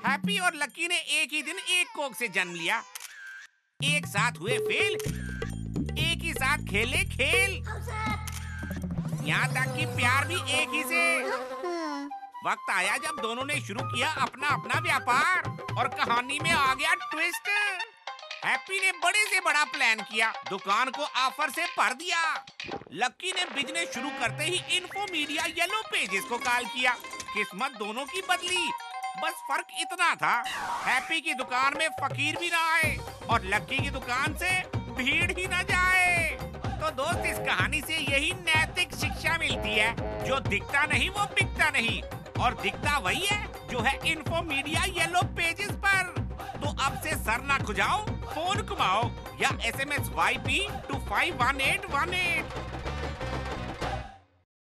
Happy और lucky ने एक ही दिन एक कोक से जन्म लिया, एक साथ हुए फेल, एक ही साथ खेले खेल, यहाँ तक कि प्यार भी एक ही से। वक्त आया जब दोनों ने शुरू किया अपना अपना व्यापार और कहानी में आ गया ट्विस्ट। हैप्पी ने बड़े से बड़ा प्लान किया, दुकान को ऑफर से भर दिया। लकी ने बिजनेस शुरू करते ही इन्फो मीडिया येलो पेजेस को कॉल किया। किस्मत दोनों की बदली, बस फर्क इतना था, हैप्पी की दुकान में फकीर भी ना आए और लकी की दुकान से भीड़ ही ना जाए। तो दोस्त, इस कहानी से यही नैतिक शिक्षा मिलती है, जो दिखता नहीं वो बिकता नहीं, और दिखता वही है जो है इन्फो मीडिया येलो पेजेस पर। तो अब से सर ना खुजाओ, फोन घुमाओ या SMS YP to 51818।